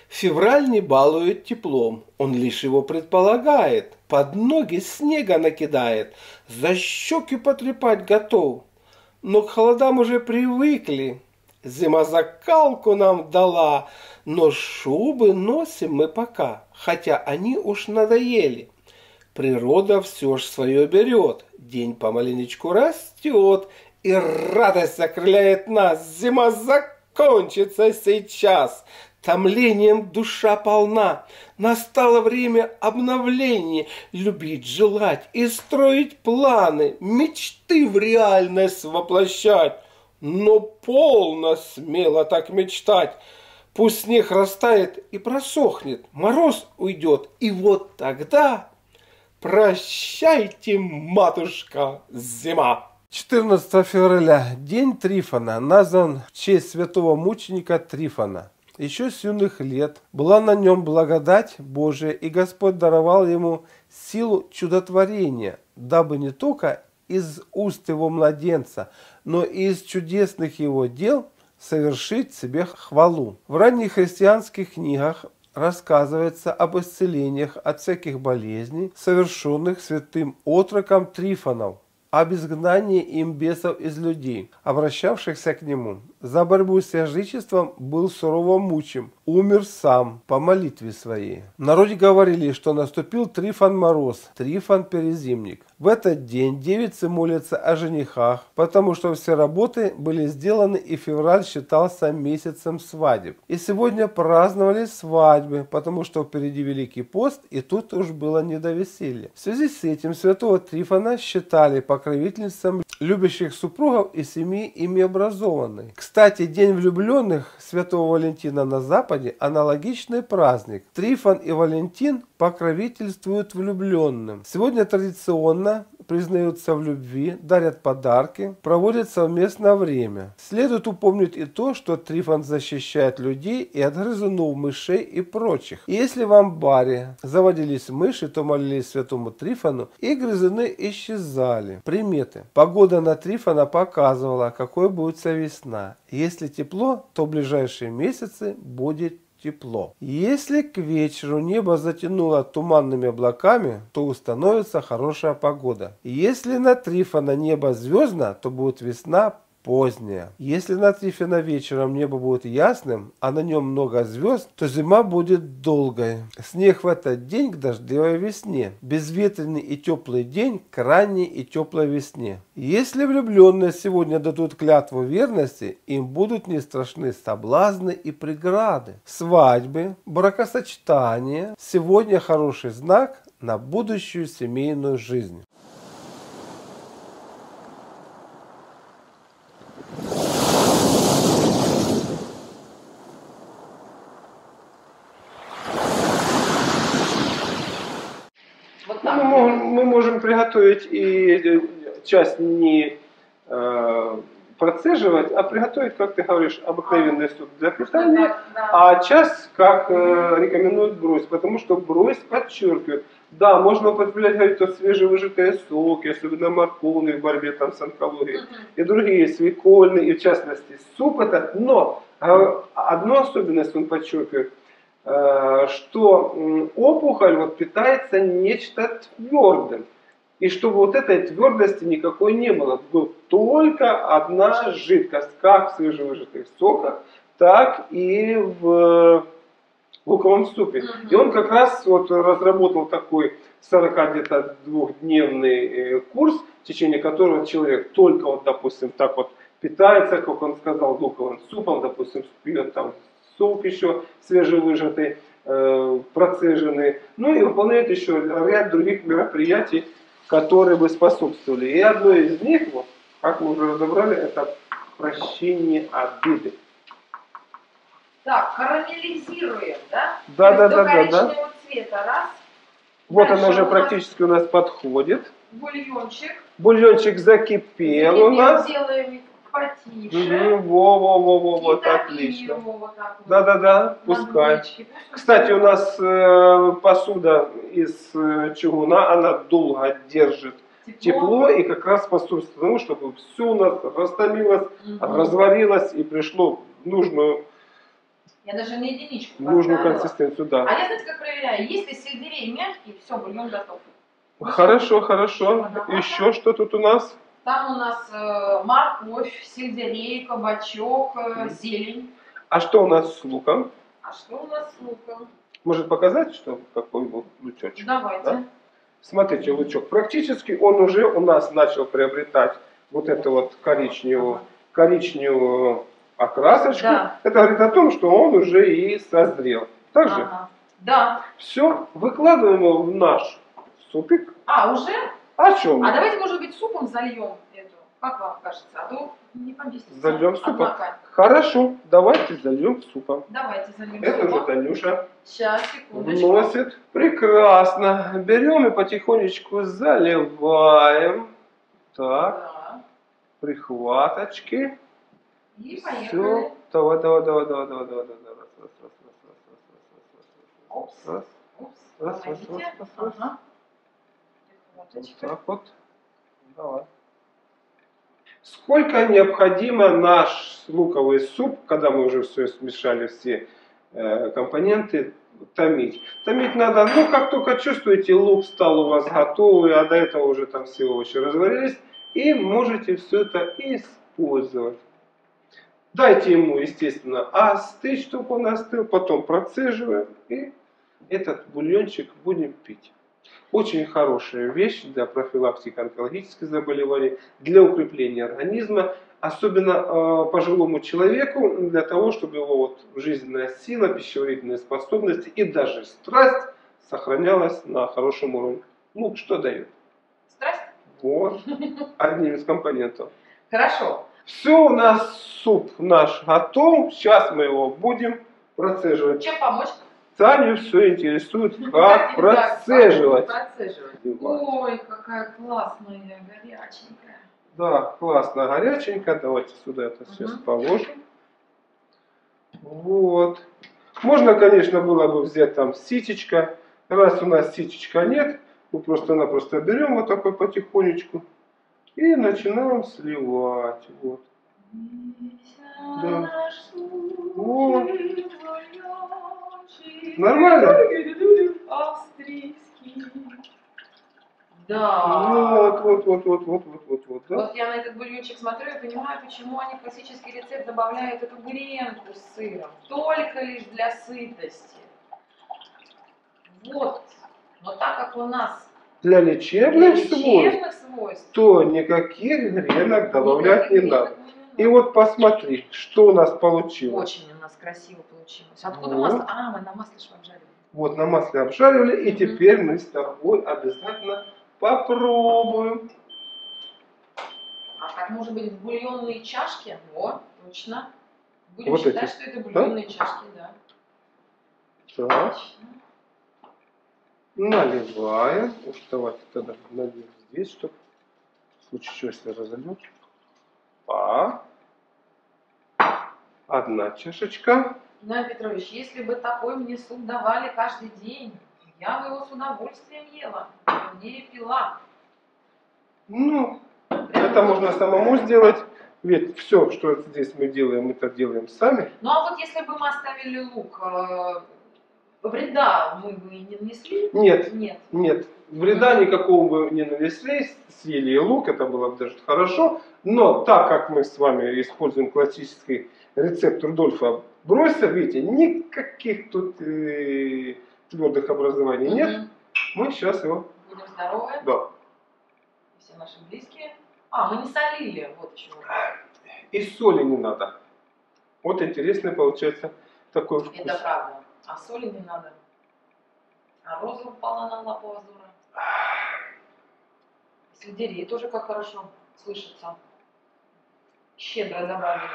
Февраль не балует теплом, он лишь его предполагает. Под ноги снега накидает, за щеки потрепать готов. Но к холодам уже привыкли, зима закалку нам дала, но шубы носим мы пока, хотя они уж надоели. Природа все ж свое берет, день помаленечку растет, и радость окрыляет нас, зима закончится сейчас. Томлением душа полна, настало время обновления, любить, желать и строить планы, мечты в реальность воплощать. Но полно смело так мечтать. Пусть снег растает и просохнет, мороз уйдет, и вот тогда прощайте, матушка, зима. 14 февраля, день Трифона, назван в честь святого мученика Трифона. Еще с юных лет была на нем благодать Божия, и Господь даровал ему силу чудотворения, дабы не только из уст его младенца, но и из чудесных его дел совершить себе хвалу. В ранних христианских книгах рассказывается об исцелениях от всяких болезней, совершенных святым отроком Трифоном, об изгнании им бесов из людей, обращавшихся к нему. За борьбу с язычеством был сурово мучим, умер сам по молитве своей. В народе говорили, что наступил Трифон Мороз, Трифон Перезимник. В этот день девицы молятся о женихах, потому что все работы были сделаны, и февраль считался месяцем свадеб. И сегодня праздновали свадьбы, потому что впереди Великий пост, и тут уж было не до веселья. В связи с этим святого Трифона считали покровительницей любящих супругов и семьи ими образованной. Кстати, День влюбленных святого Валентина на Западе – аналогичный праздник. Трифон и Валентин покровительствуют влюбленным. Сегодня традиционно признаются в любви, дарят подарки, проводят совместное время. Следует упомнить и то, что Трифон защищает людей и от грызунов, мышей и прочих. И если в амбаре заводились мыши, то молились святому Трифону, и грызуны исчезали. Приметы. Погода на Трифона показывала, какой будет весна. Если тепло, то в ближайшие месяцы будет тепло. Если к вечеру небо затянуло туманными облаками, то установится хорошая погода. Если на Трифона небо звездно, то будет весна поздняя. Если на Трифона вечером небо будет ясным, а на нем много звезд, то зима будет долгой. Снег в этот день к дождливой весне. Безветренный и теплый день к ранней и теплой весне. Если влюбленные сегодня дадут клятву верности, им будут не страшны соблазны и преграды. Свадьбы, бракосочетания – сегодня хороший знак на будущую семейную жизнь. Мы можем приготовить и часть не процеживать, а приготовить, как ты говоришь, обыкновенный суп для питания, а часть, как рекомендует Бройс, потому что Бройс подчеркивает, да, можно употреблять, говорит, то свежевыжатые соки, особенно морковные в борьбе там, с онкологией, и другие, свекольные, и в частности суп этот, но одну особенность он подчеркивает, что опухоль вот питается нечто твердым. И чтобы вот этой твердости никакой не было. Была только одна жидкость, как в свежевыжатых соках, так и в луковом супе. И он как раз вот разработал такой 42-дневный курс, в течение которого человек только вот, допустим, так вот питается, как он сказал, луковым супом, допустим, пьет там сок еще свежевыжатый, процеженный, ну и выполняет еще ряд других мероприятий, которые бы способствовали. И одно из них, вот, как мы уже разобрали, это прощение обиды. Так, карамелизируем, да? Да. Коричневого цвета, раз. Вот дальше оно уже практически у нас подходит. Бульончик. Бульончик закипел у нас. Делаем потише. Вот, отлично. Вот да, пускай. Кстати, у нас посуда из чугуна, она долго держит тепло и как раз способствует тому, чтобы все у нас растомилось, разварилось и пришло в нужную Я даже на единичку нужную поставила. консистенцию, А да. я, знаете, как проверяю? Если сельдерей мягкий, все, бульон готов. Хорошо, хорошо. Еще что тут у нас? Там у нас морковь, сельдерей, кабачок, зелень. А что у нас с луком? А что у нас с луком? Может показать, что какой был лучочек? Давайте. Да? Смотрите, лучок. Практически он уже у нас начал приобретать вот эту вот коричневую окрасочку. Да. Это говорит о том, что он уже и созрел. Так же? Ага. Да. Все, выкладываем его в наш супик. А, уже? О чем? А давайте, может быть, супом зальем эту. Как вам кажется? А то не поместится. Зальем супом. Однако. Хорошо, давайте зальем супом. Давайте зальем Это супом. уже Танюша Сейчас, секундочку. вносит. Прекрасно. Берем и потихонечку заливаем. Так, Да. прихваточки. И поехали. Все. Давай. Опс. Раз. Упс. Раз. Помогите. Раз. Ага. Вот Прихваточка. так вот. Давай. Сколько необходимо наш луковый суп, когда мы уже все смешали, все компоненты, томить? Томить надо, ну, как только чувствуете, лук стал у вас готовый, а до этого уже там все овощи разварились, и можете все это использовать. Дайте ему, естественно, остыть, чтобы он остыл, потом процеживаем, и этот бульончик будем пить. Очень хорошая вещь для профилактики онкологических заболеваний, для укрепления организма, особенно пожилому человеку, для того, чтобы его вот жизненная сила, пищеварительные способности и даже страсть сохранялась на хорошем уровне. Ну, что дает? Страсть? Вот, одним из компонентов. Хорошо. Все, у нас суп наш готов, сейчас мы его будем процеживать. Чем помочь? Таню все интересует, как процеживать. Процеживать. Ой, какая классная, горяченькая. Да, классно, горяченько. Давайте сюда это сейчас положим. Вот. Можно, конечно, было бы взять там ситечко. Раз у нас ситечка нет, мы просто-напросто берем вот такой потихонечку и начинаем сливать. Вот. Да. Вот. Нормально? Австрийский. Да. Вот, да? Вот я на этот бульончик смотрю и понимаю, почему они в классический рецепт добавляют эту гренку с сыром. Только лишь для сытости. Вот. Но так как у нас Для лечебных свойств, то никаких гренок добавлять не надо. И вот посмотри, что у нас получилось. Очень у нас красиво получилось. Откуда Вот. масло? А, мы на масле же обжарили. Вот на масле обжаривали, и теперь мы с тобой обязательно попробуем. А так может быть в бульонные чашки? Вот, точно. Будем Вот считать, эти. что это бульонные чашки, да. Так, Точно. наливаем. Уж давайте тогда нальем здесь, чтобы в случае чего, если разольет. Одна чашечка. Геннадий Петрович, если бы такой мне суп давали каждый день, я бы его с удовольствием ела, не пила. Ну, это можно самому сделать. Ведь все, что здесь мы делаем, это делаем сами. Ну а вот если бы мы оставили лук, вреда мы бы не нанесли? Нет. Нет. Вреда никакого бы не нанесли, съели и лук, это было бы даже хорошо. Но так как мы с вами используем классический рецепт Рудольфа Бройса, видите, никаких тут твердых образований нет. Мы сейчас его... Будем здоровы. Да. Все наши близкие. А, мы не солили, вот еще. И соли не надо. Вот интересный получается такой вкус. Это правда. А соли не надо. А роза упала на лапу Азура. Сельдерей тоже как хорошо слышится. Щедро добавили.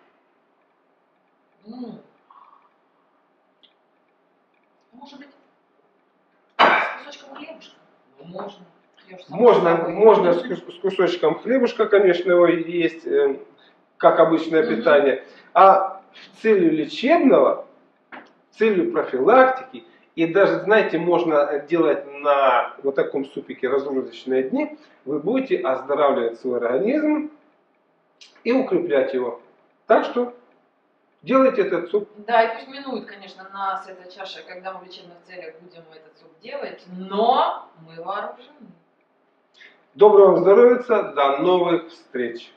Может быть, с кусочком хлебушка? Ну, можно. Можно с кусочком хлебушка, конечно, его есть, как обычное питание. А в целью лечебного, целью профилактики, и даже, знаете, можно делать на вот таком супике разгрузочные дни, вы будете оздоравливать свой организм и укреплять его. Так что Делайте этот суп. Да, и пусть минует, конечно, нас эта чаша, когда мы в лечебных целях будем этот суп делать, но мы вооружены. Доброго здоровья, до новых встреч!